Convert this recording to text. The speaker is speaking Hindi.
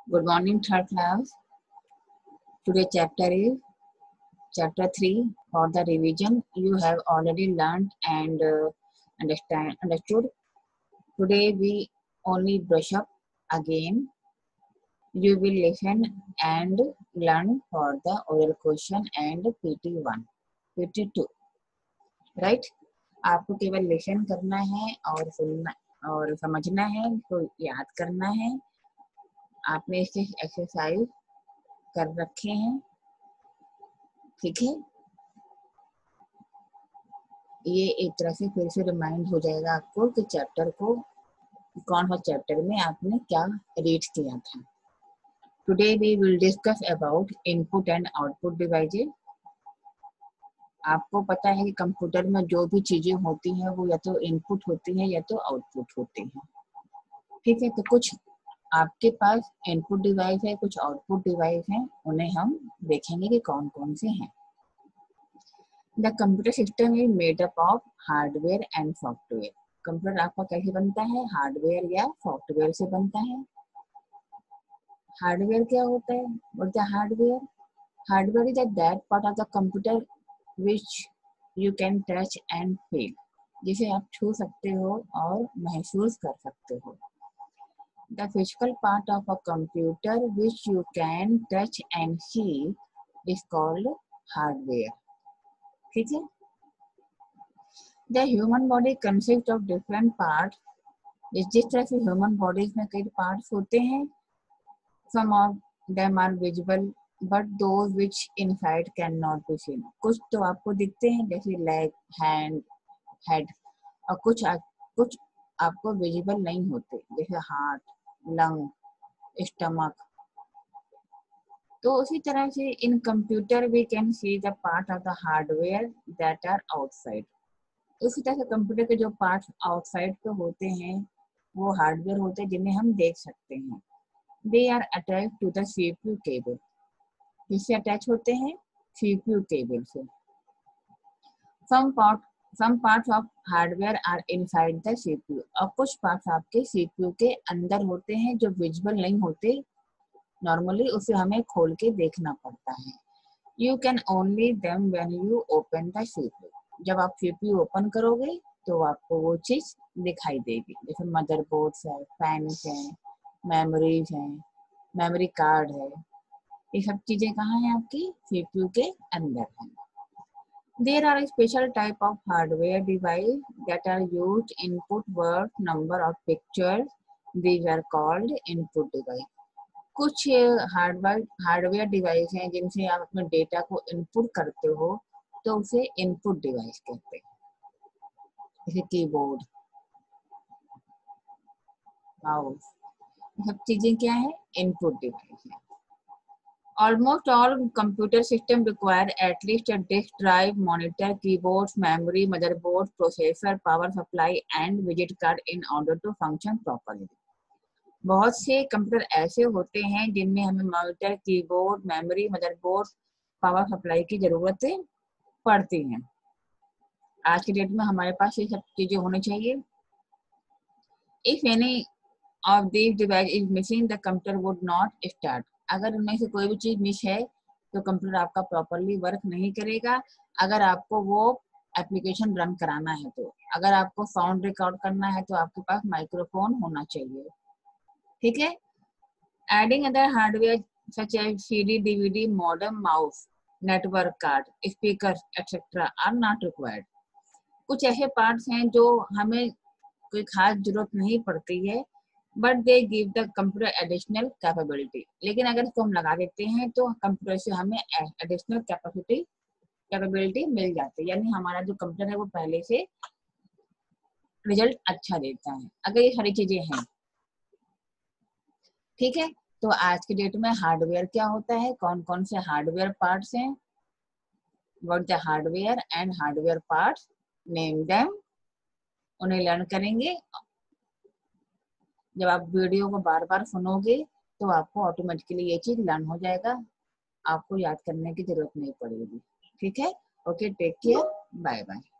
Good morning, third class. Today chapter is chapter 3 for the revision. You have already learned and understood. Today we only brush up again. You will listen and learn for the oral question and PT1, PT2. Right? आपको केवल लेसन करना है और सुनना और समझना है, तो याद करना है. आपने इसके एक्सरसाइज कर रखे हैं, ठीक है. ये एक तरह से फिर से रिमाइंड हो जाएगा आपको कि चैप्टर को कौन सा चैप्टर में आपने क्या रीड किया था. Today we will discuss about input and output devices. आपको पता है कि कंप्यूटर में जो भी चीजें होती हैं वो या तो इनपुट होती हैं या तो आउटपुट होती हैं, ठीक है. तो कुछ आपके पास इनपुट डिवाइस है, कुछ आउटपुट डिवाइस हैं, उन्हें हम देखेंगे कि कौन कौन से हैं. The computer system is made up of hardware and software. Computer आपका कैसे बनता है? हार्डवेयर या सॉफ्टवेयर से बनता है. हार्डवेयर क्या होता है? What is hardware? Hardware is that part of the computer which you can touch and feel. जिसे आप छू सकते हो और महसूस कर सकते हो. The physical part of a computer which you can touch and see is called hardware. ठीक है. The human body consists of different parts. जिस तरह से ह्यूमन बॉडीज में कई पार्ट्स होते हैं, some of them are visible but those which inside cannot be seen. कुछ तो आपको दिखते हैं जैसे लेग, हैंड, हेड, और कुछ आपको विजिबल नहीं होते जैसे हार्ट, लंग, स्टमक. तो उसी तरह से in computer we can see the part of the hardware that are outside. उसी तरह से कंप्यूटर के जो पार्ट्स आउटसाइड पे होते हैं वो हार्डवेयर होते हैं जिन्हें हम देख सकते हैं. They are attach to the CPU cable. किससे अटैच होते हैं? सीपीयू केबल से. Some parts of hardware are inside the CPU. और कुछ पार्ट्स आपके सीपीयू के अंदर होते हैं जो विजिबल नहीं होते नॉर्मली, उसे हमें खोल के देखना पड़ता है. You can only them when you open the CPU. जब आप सीपीयू ओपन करोगे तो आपको वो चीज दिखाई देगी. जैसे मदरबोर्ड्स है, फैंस हैं, मेमोरीज हैं, मेमोरी कार्ड है. ये सब चीजें कहाँ हैं? आपकी सीपीयू के अंदर हैं. There are special type of hardware device that are used input word number of pictures. These are called input device. कुछ हार्डवेयर डिवाइस हैं जिनसे आप अपने डेटा को इनपुट करते हो तो उसे इनपुट डिवाइस कहते हैं. जैसे कीबोर्ड, माउस, सब चीजें क्या है? इनपुट डिवाइस है. Almost all computer systems require at least a disk drive, monitor, keyboards, memory, motherboard, processor, power supply, and widget card in order to function properly. बहुत से कंप्यूटर ऐसे होते हैं जिनमें हमें monitor, keyboard, memory, motherboard, power supply की जरूरत पड़ती है. आज के डेट में हमारे पास ये सब चीजें होनी चाहिए. If any of these devices is missing, the computer would not start. अगर उनमें से कोई भी चीज मिस है तो कंप्यूटर आपका प्रॉपरली वर्क नहीं करेगा. अगर आपको वो एप्लीकेशन रन कराना है तो, अगर आपको साउंड रिकॉर्ड करना है तो आपके पास माइक्रोफोन होना चाहिए, ठीक है. Adding other hardware such as CD, DVD, modem, mouse, network card, speaker etcetera are not required. कुछ ऐसे पार्ट्स हैं जो हमें कोई खास जरूरत नहीं पड़ती है, but they give the computer additional capability. लेकिन अगर इसको हम लगा देते हैं तो कंप्यूटर से हमें एडिशनल कैपेबिलिटी मिल जाती है. यानी हमारा जो कंप्यूटर है वो पहले से रिजल्ट अच्छा देता है अगर ये सारी चीजें हैं, ठीक है. तो आज के डेट में हार्डवेयर क्या होता है, कौन कौन से हार्डवेयर पार्ट्स हैं, what the hardware and hardware parts, name them, उन्हें लर्न करेंगे. जब आप वीडियो को बार बार सुनोगे तो आपको ऑटोमेटिकली ये चीज लर्न हो जाएगा, आपको याद करने की जरूरत नहीं पड़ेगी, ठीक है. Okay, take care, bye bye.